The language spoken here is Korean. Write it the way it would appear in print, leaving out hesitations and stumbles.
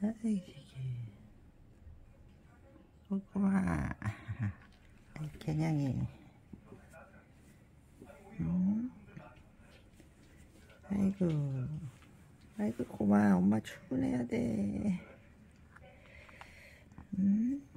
아이, 꼬꼬마. 아이, 개냥이. 아이고, 아이고, 고마. 엄마 출근해야 돼.